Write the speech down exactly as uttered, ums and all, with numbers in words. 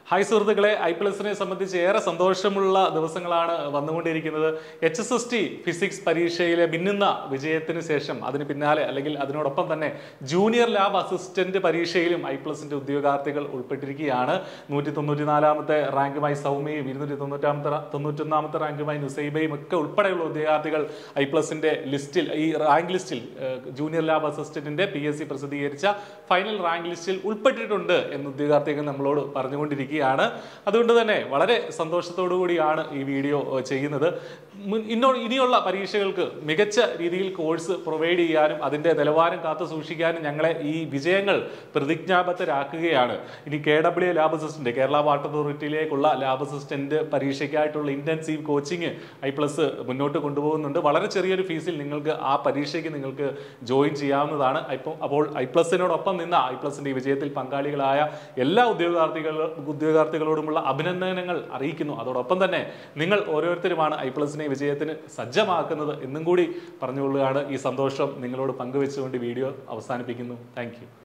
High Surthakale, iPlus സംബന്ധിച്ച് ഏറെ സന്തോഷമുള്ള ദിവസങ്ങളാണ് വന്നുകൊണ്ടിരിക്കുന്നത്. H S S T physics പരീക്ഷയിലെ മിന്നുന്ന വിജയത്തിന് ശേഷം അതിന് പിന്നാലെ അല്ലെങ്കിൽ അതിനോടൊപ്പം തന്നെ ജൂനിയർ ലാബ് അസിസ്റ്റന്റ് പരീക്ഷയിലും iPlusന്റെ ഉദ്യോഗാർത്ഥികൾ ഉൾപ്പെട്ടിരിക്കുകയാണ്. നൂറ്റി തൊണ്ണൂറ്റിനാലാമത്തെ റാങ്കുമായി സൗമ്യയും ഇരുന്നൂറ്റി തൊണ്ണൂറ്റാമത്തെ തൊണ്ണൂറ്റൊന്നാമത്തെ റാങ്കുമായി നുസൈബയും ഒക്കെ ഉൾപ്പെടെയുള്ള ഉദ്യോഗാർത്ഥികൾ iPlusന്റെ ലിസ്റ്റിൽ ഈ റാങ്ക് ലിസ്റ്റിൽ ജൂനിയർ ലാബ് അസിസ്റ്റന്റിന്റെ പി എസ് സി പ്രസിദ്ധീകരിച്ച ഫൈനൽ റാങ്ക് ലിസ്റ്റിൽ ഉൾപ്പെട്ടിട്ടുണ്ട് എന്ന് ഉദ്യോഗാർത്ഥികൾ നമ്മളോട് പറഞ്ഞുകൊണ്ടിരിക്കുകയാണ്. അതുകൊണ്ട് തന്നെ വളരെ സന്തോഷത്തോടു കൂടിയാണ് ഈ വീഡിയോ ചെയ്യുന്നത്. ഇനിയുള്ള പരീക്ഷകൾക്ക് മികച്ച രീതിയിൽ കോഴ്സ് പ്രൊവൈഡ് ചെയ്യാനും അതിന്റെ നിലവാരം കാത്തു സൂക്ഷിക്കാനും ഞങ്ങളെ ഈ വിജയങ്ങൾ പ്രതിജ്ഞാബദ്ധരാക്കുകയാണ്. ഇനി K W lab assistant Kerala water അതോറിറ്റിയിലേക്കുള്ള ലാബ് അസിസ്റ്റന്റ് പരീക്ഷയ്ക്കായിട്ടുള്ള ഇന്റൻസീവ് കോച്ചിങ് iPlus മുന്നോട്ട് കൊണ്ടുപോകുന്നുണ്ട്. വളരെ ചെറിയൊരു ഫീസിൽ നിങ്ങൾക്ക് ആ പരീക്ഷയ്ക്ക് നിങ്ങൾക്ക് ജോയിൻ ചെയ്യാവുന്നതാണ്. ഇപ്പം അപ്പോൾ iPlusനോടൊപ്പം നിന്ന iPlusന്റെ ഈ വിജയത്തിൽ പങ്കാളികളായ എല്ലാ ഉദ്യോഗാർത്ഥികളും ഉദ്യോഗാർത്ഥികളോടുമുള്ള അഭിനന്ദനങ്ങൾ അറിയിക്കുന്നു. അതോടൊപ്പം തന്നെ നിങ്ങൾ ഓരോരുത്തരുമാണ് iPlusനെ വിജയത്തിന് സജ്ജമാക്കുന്നത് എന്നും കൂടി പറഞ്ഞുകൊള്ളുകയാണ്. ഈ സന്തോഷം നിങ്ങളോട് പങ്കുവെച്ചുകൊണ്ട് വീഡിയോ അവസാനിപ്പിക്കുന്നു. Thank U.